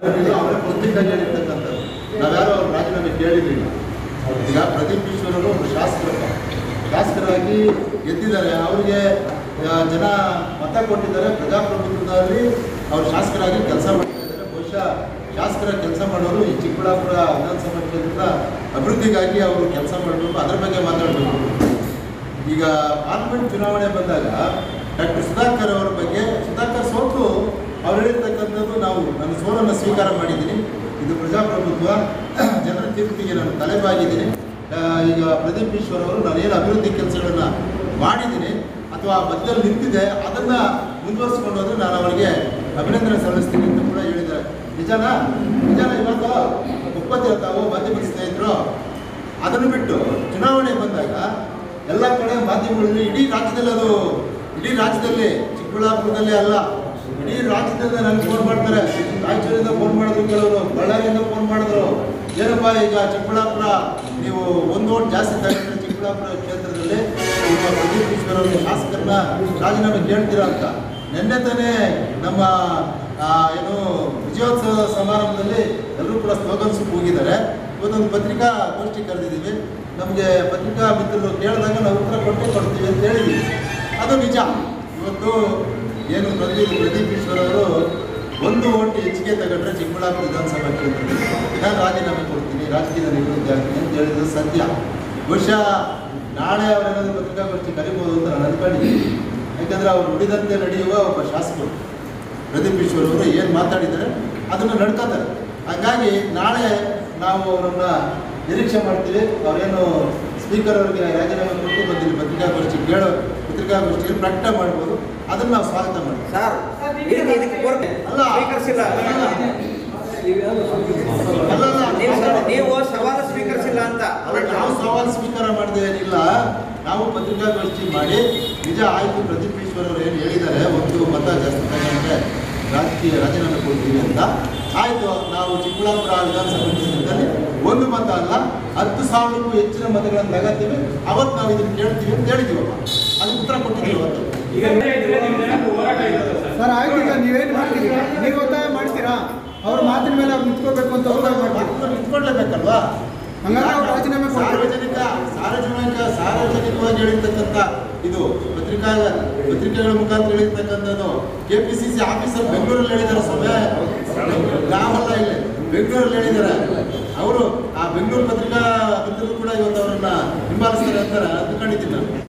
ಅವರೇ ಪತ್ರಿಕಾಗಿ ಹೇಳಿರ್ತಕ್ಕಂಥದ್ದು. ನಾವ್ಯಾರೋ ಅವ್ರ ರಾಜೀನಾಮೆ ಕೇಳಿರಲಿಲ್ಲ. ಈಗ ಪ್ರದೀಪ್ ಈಶ್ವರ್ ಅವರು ಶಾಸಕರಾಗಿ ಗೆದ್ದಿದ್ದಾರೆ. ಅವರಿಗೆ ಜನ ಮತ ಕೊಟ್ಟಿದ್ದಾರೆ. ಪ್ರಜಾಪ್ರಭುತ್ವದಲ್ಲಿ ಅವರು ಶಾಸಕರಾಗಿ ಕೆಲಸ ಮಾಡ್ತಾ ಇದ್ದಾರೆ. ಬಹುಶಃ ಶಾಸಕರ ಕೆಲಸ ಮಾಡೋರು ಈ ಚಿಕ್ಕಬಳ್ಳಾಪುರ ವಿಧಾನಸಭಾ ಕ್ಷೇತ್ರದ ಅಭಿವೃದ್ಧಿಗಾಗಿ ಅವರು ಕೆಲಸ ಮಾಡಬೇಕು, ಅದರ ಬಗ್ಗೆ ಮಾತಾಡಬೇಕು. ಈಗ ಪಾರ್ಲಿಮೆಂಟ್ ಚುನಾವಣೆ ಬಂದಾಗ ಡಾಕ್ಟರ್ ಸುಧಾಕರ್ ಅವರ ಬಗ್ಗೆ, ಸುಧಾಕರ್ ಸೋತು ಅವ್ರು ಹೇಳಿರ್ತಕ್ಕಂಥದ್ದು, ನನ್ನ ಸೋಲನ್ನು ಸ್ವೀಕಾರ ಮಾಡಿದ್ದೀನಿ, ಇದು ಪ್ರಜಾಪ್ರಭುತ್ವ, ಜನರ ತೀರ್ಪಿಗೆ ನಾನು ತಲೆಬಾಗಿದ್ದೀನಿ. ಈಗ ಪ್ರದೀಪ್ ಈಶ್ವರ್ ಅವರು ನಾನೇನು ಅಭಿವೃದ್ಧಿ ಕೆಲಸಗಳನ್ನು ಮಾಡಿದ್ದೀನಿ ಅಥವಾ ಮಧ್ಯದಲ್ಲಿ ನಿಂತಿದೆ ಅದನ್ನು ಮುಂದುವರಿಸ್ಕೊಂಡು ಹೋದರೆ ನಾನು ಅವರಿಗೆ ಅಭಿನಂದನೆ ಸಲ್ಲಿಸ್ತೀನಿ ಅಂತ ಕೂಡ ಹೇಳಿದ್ದಾರೆ. ನಿಜಾನ ಇವತ್ತು ಒಪ್ಪತ್ತಿರೋ ತಾವು ಮಾಧ್ಯಮ ಸ್ನೇಹಿತರು. ಅದನ್ನು ಬಿಟ್ಟು ಚುನಾವಣೆ ಬಂದಾಗ ಎಲ್ಲ ಕಡೆ ಮಾಧ್ಯಮಗಳಲ್ಲಿ ಇಡೀ ರಾಜ್ಯದಲ್ಲಿ ಚಿಕ್ಕಬಳ್ಳಾಪುರದಲ್ಲೇ ಅಲ್ಲ, ಇಡೀ ರಾಜ್ಯದಿಂದ ನನಗೆ ಫೋನ್ ಮಾಡ್ತಾರೆ. ರಾಯಚೂರಿಂದ ಫೋನ್ ಮಾಡಿದ್ರು, ಕೆಲವರು ಬಳ್ಳಾರಿಯಿಂದ ಫೋನ್ ಮಾಡಿದ್ರು. ಏನಪ್ಪ ಈಗ ಚಿಕ್ಕಬಳ್ಳಾಪುರ ನೀವು ಒಂದು ಓಟ್ ಜಾಸ್ತಿ ತಗೊಂಡ್ರೆ ಚಿಕ್ಕಬಳ್ಳಾಪುರ ಕ್ಷೇತ್ರದಲ್ಲಿ ಪ್ರದೀಪ್ ಈಶ್ವರ್ ಅವರು ಶಾಸಕರನ್ನ ರಾಜೀನಾಮೆ ಕೇಳ್ತೀರಾ ಅಂತ. ನಿನ್ನೆ ತಾನೇ ನಮ್ಮ ವಿಜಯೋತ್ಸವ ಸಮಾರಂಭದಲ್ಲಿ ಎಲ್ಲರೂ ಕೂಡ ಸ್ಲೋಗನ್ಸ್ ಹೋಗಿದ್ದಾರೆ. ಇವತ್ತೊಂದು ಪತ್ರಿಕಾ ಗೋಷ್ಠಿ ಕರೆದಿದ್ದೀವಿ. ನಮಗೆ ಪತ್ರಿಕಾ ಮಿತ್ರರು ಕೇಳಿದಾಗ ನಾವು ಉತ್ತರ ಕೊಡ್ತೀವಿ ಅಂತ ಹೇಳಿದ್ವಿ. ಅದು ನಿಜ. ಇವತ್ತು ಏನು ಪ್ರದೀಪ್ ಈಶ್ವರ್ ಅವರು ಒಂದು ಓಟ್ ಹೆಚ್ಚಿಗೆ ತಗೊಂಡ್ರೆ ಚಿಕ್ಕಬಳ್ಳಾಪುರ ವಿಧಾನಸಭಾ ಕ್ಷೇತ್ರದಲ್ಲಿ ನಾನು ರಾಜೀನಾಮೆ ಕೊಡ್ತೀನಿ, ರಾಜಕೀಯದ ನಿವೃತ್ತಿ ಆಗ್ತೀನಿ ಅಂತ ಹೇಳಿದ್ರೆ ಸತ್ಯ. ಬಹುಶಃ ನಾಳೆ ಅವರೇನಾದರೂ ಪತ್ರಿಕಾಗೋಷ್ಠಿ ಕರಿಬೋದು ಅಂತ ನಾನು ಅಂದ್ಕೊಂಡಿದ್ದೀನಿ. ಯಾಕಂದರೆ ಅವರು ನುಡಿದಂತೆ ನಡೆಯುವ ಒಬ್ಬ ಶಾಸಕರು ಪ್ರದೀಪ್ ಈಶ್ವರ್ ಅವರು ಏನು ಮಾತಾಡಿದ್ದಾರೆ ಅದನ್ನು ನಡ್ಕೋತಾರೆ. ಹಾಗಾಗಿ ನಾಳೆ ನಾವು ಅವರನ್ನು ನಿರೀಕ್ಷೆ ಮಾಡ್ತೀವಿ. ಅವರೇನು ಸ್ಪೀಕರ್ ಅವರಿಗೆ ರಾಜೀನಾಮೆ ಕೊಟ್ಟು ಬಂದಿಲ್ಲ ಪತ್ರಿಕಾಗೋಷ್ಠಿಯಲ್ಲಿ ಪ್ರಕಟ ಮಾಡ್ಬೋದು. ಅದನ್ನು ನಾವು ಸ್ವಾಗತ ಮಾಡ್ತೀವಿ. ನೀವು ಸವಾಲು ಸ್ವೀಕರಿಸಿಲ್ಲ ಅಂತ ನಾವು ಸವಾಲು ಸ್ವೀಕಾರ ಮಾಡದೆ ಏನಿಲ್ಲ. ನಾವು ಪತ್ರಿಕಾಗೋಷ್ಠಿ ಮಾಡಿ ನಿಜ ಆಯಿತು, ಪ್ರದೀಪ್ ಈಶ್ವರ್ ಅವರು ಏನು ಹೇಳಿದ್ದಾರೆ, ಒಂದು ಮತ ಜಾಸ್ತಿ ತಗೊಂಡ್ರೆ ರಾಜೀನಾಮೆ ಕೊಡ್ತೀವಿ ಅಂತ ಆಯಿತು. ನಾವು ಚಿಕ್ಕಬಳ್ಳಾಪುರ ವಿಧಾನಸಭಾ ಕ್ಷೇತ್ರದಲ್ಲಿ ಒಂದು ಮತ ಅಲ್ಲ 10,000ಕ್ಕೂ ಹೆಚ್ಚಿನ ಮತಗಳನ್ನು ತಗೋತೀವಿ. ಅವತ್ತು ನಾವು ಇದನ್ನು ಕೇಳ್ತೀವಿ ಅಂತ ಹೇಳಿದ್ದೀವಪ್ಪ. ಅದಕ್ಕೆ ಉತ್ತರ ಕೊಟ್ಟಿದ್ದೀವಿ ಅವತ್ತು. ಸರ್ ಆಯ್ತು, ಈಗ ನೀವೇನು ಮಾಡ್ತೀರಿ? ನೀವು ಒತ್ತಾಯ ಮಾಡ್ತೀರಾ? ಅವ್ರ ಮಾತಿನ ಮೇಲೆ ಅವ್ರು ನಿಂತ್ಕೋಬೇಕು ಅಂತ ಒತ್ತಾಯ ಮಾಡ್ತೀವಿ. ನಿಂತ್ಕೊಳ್ಲೇಬೇಕಲ್ವಾ? ಹಂಗಾದ್ರೆ ಅವ್ರು ರಾಜೀನಾಮೆ ಸಾರ್ವಜನಿಕವಾಗಿ ಹೇಳಿರ್ತಕ್ಕಂಥ ಇದು ಪತ್ರಿಕೆಗಳ ಮುಖಾಂತರ ಹೇಳಿರ್ತಕ್ಕಂಥದ್ದು. KPCC ಆಫೀಸರ್ ಬೆಂಗಳೂರಲ್ಲಿ ಹೇಳಿದ್ದಾರೆ. ನಾವಲ್ಲ, ಇಲ್ಲಿ ಬೆಂಗಳೂರಲ್ಲಿ ಹೇಳಿದ್ದಾರೆ. ಅವರು ಆ ಬೆಂಗಳೂರು ಪತ್ರಿಕಾ ಮಿತ್ರರು ಕೂಡ ಇವತ್ತು ಅವರನ್ನ ಹಿಂಬಾಲಿಸ್ತಾರೆ ಅಂತ ಅಂದ್ಕೊಂಡಿದ್ದೀನಿ ನಾನು.